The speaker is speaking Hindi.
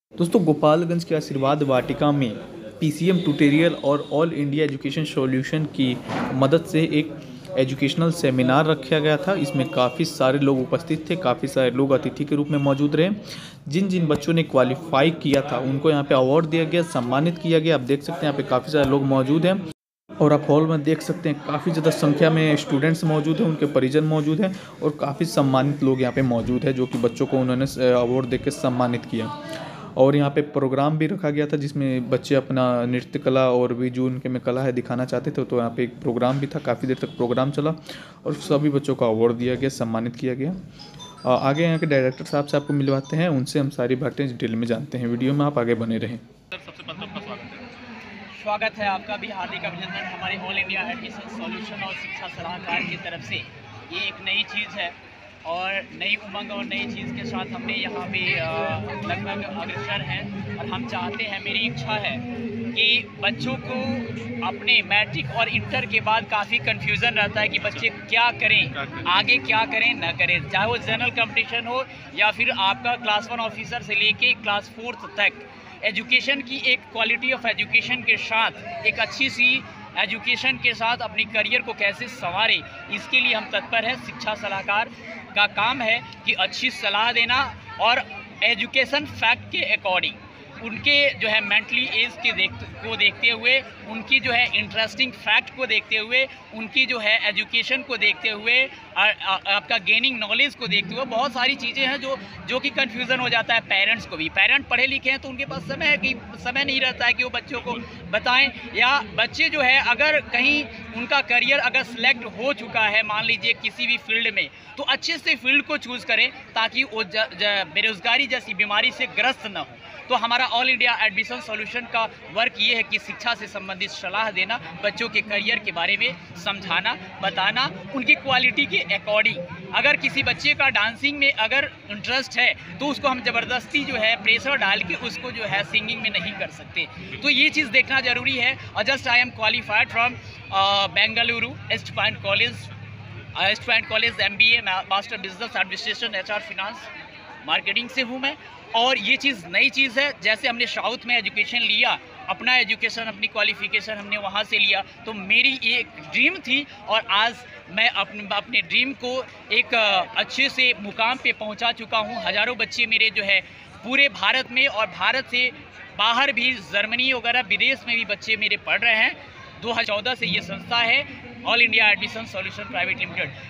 दोस्तों गोपालगंज के आशीर्वाद वाटिका में पीसीएम ट्यूटोरियल और ऑल इंडिया एजुकेशन सॉल्यूशन की मदद से एक एजुकेशनल सेमिनार रखा गया था। इसमें काफ़ी सारे लोग उपस्थित थे, काफ़ी सारे लोग अतिथि के रूप में मौजूद रहे। जिन जिन बच्चों ने क्वालिफाई किया था उनको यहाँ पे अवार्ड दिया गया, सम्मानित किया गया। आप देख सकते हैं यहाँ पे काफ़ी सारे लोग मौजूद हैं और आप हॉल में देख सकते हैं काफ़ी ज़्यादा संख्या में स्टूडेंट्स मौजूद हैं, उनके परिजन मौजूद हैं और काफ़ी सम्मानित लोग यहाँ पे मौजूद हैं जो कि बच्चों को उन्होंने अवार्ड देकर सम्मानित किया। और यहाँ पे प्रोग्राम भी रखा गया था जिसमें बच्चे अपना नृत्य कला और भी जो उनके में कला है दिखाना चाहते थे, तो यहाँ पे एक प्रोग्राम भी था। काफ़ी देर तक प्रोग्राम चला और सभी बच्चों को अवार्ड दिया गया, सम्मानित किया गया। आगे यहाँ के डायरेक्टर साहब से आपको मिलवाते हैं, उनसे हम सारी बातें डिटेल में जानते हैं। वीडियो में आप आगे बने रहें। सबसे पहले आपका स्वागत है। आपका भी हार्दिक अभिनंदन। हमारे ऑल इंडिया एडमिशन सॉल्यूशन और शिक्षा सलाहकार की तरफ से ये एक नई चीज़ है और नई उमंग और नई चीज़ के साथ हमने यहाँ पे लगभग अग्रसर हैं और हम चाहते हैं, मेरी इच्छा है कि बच्चों को अपने मैट्रिक और इंटर के बाद काफ़ी कन्फ्यूज़न रहता है कि बच्चे क्या करें, आगे क्या करें ना करें, चाहे वो जनरल कंपटीशन हो या फिर आपका क्लास 1 ऑफिसर से लेके क्लास 4 तक। एजुकेशन की एक क्वालिटी ऑफ एजुकेशन के साथ एक अच्छी सी एजुकेशन के साथ अपनी करियर को कैसे संवारें, इसके लिए हम तत्पर हैं। शिक्षा सलाहकार का काम है कि अच्छी सलाह देना और एजुकेशन फैक्ट के अकॉर्डिंग उनके जो है मेंटली एज के को देखते हुए, उनकी जो है इंटरेस्टिंग फैक्ट को देखते हुए, उनकी जो है एजुकेशन को देखते हुए, आपका गेनिंग नॉलेज को देखते हुए बहुत सारी चीज़ें हैं जो कि कन्फ्यूज़न हो जाता है पेरेंट्स को भी। पेरेंट पढ़े लिखे हैं तो उनके पास समय नहीं रहता है कि वो बच्चों को बताएं, या बच्चे जो है अगर कहीं उनका करियर अगर सिलेक्ट हो चुका है मान लीजिए किसी भी फील्ड में, तो अच्छे से फील्ड को चूज़ करें ताकि वो बेरोज़गारी जैसी बीमारी से ग्रस्त न हो। तो हमारा ऑल इंडिया एडमिशन सॉल्यूशन का वर्क ये है कि शिक्षा से संबंधित सलाह देना, बच्चों के करियर के बारे में समझाना, बताना, उनकी क्वालिटी के अकॉर्डिंग। अगर किसी बच्चे का डांसिंग में अगर इंटरेस्ट है तो उसको हम ज़बरदस्ती जो है प्रेशर डाल के उसको जो है सिंगिंग में नहीं कर सकते। तो ये चीज़ देखना ज़रूरी है। और just I am qualified from Bengaluru east point college MBA master business administration HR finance marketing से हूँ मैं। और ये चीज़ नई चीज़ है। जैसे हमने साउथ में एजुकेशन लिया, अपना एजुकेशन अपनी क्वालिफ़िकेशन हमने वहाँ से लिया, तो मेरी एक ड्रीम थी और आज मैं अपने ड्रीम को एक अच्छे से मुकाम पे पहुँचा चुका हूँ। हज़ारों बच्चे मेरे जो है पूरे भारत में और भारत से बाहर भी, जर्मनी वगैरह विदेश में भी बच्चे मेरे पढ़ रहे हैं। 2014 से ये संस्था है all India admission solution private limited.